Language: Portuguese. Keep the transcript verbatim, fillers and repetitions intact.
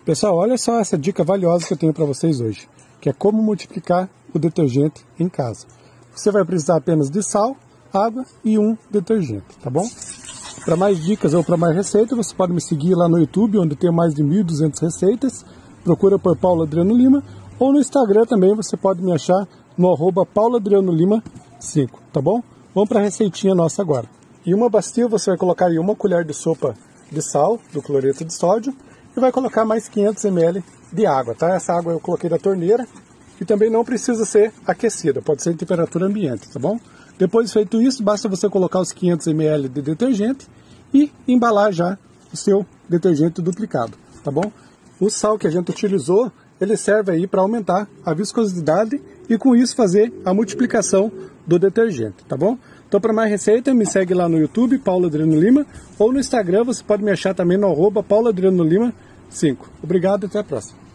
Pessoal, olha só essa dica valiosa que eu tenho para vocês hoje, que é como multiplicar o detergente em casa. Você vai precisar apenas de sal, água e um detergente, tá bom? Para mais dicas ou para mais receitas, você pode me seguir lá no YouTube, onde tem mais de mil e duzentas receitas. Procura por Paulo Adriano Lima, ou no Instagram também você pode me achar no arroba Paulo Adriano Lima cinco, tá bom? Vamos para a receitinha nossa agora. Em uma bacia você vai colocar aí uma colher de sopa de sal, do cloreto de sódio, e vai colocar mais quinhentos mililitros de água, tá? Essa água eu coloquei da torneira e também não precisa ser aquecida, pode ser em temperatura ambiente, tá bom? Depois feito isso, basta você colocar os quinhentos mililitros de detergente e embalar já o seu detergente duplicado, tá bom? O sal que a gente utilizou, ele serve aí para aumentar a viscosidade e com isso fazer a multiplicação do detergente, tá bom? Então para mais receita, me segue lá no YouTube, Paulo Adriano Lima, ou no Instagram você pode me achar também no arroba Paulo Adriano Lima cinco. Obrigado e até a próxima.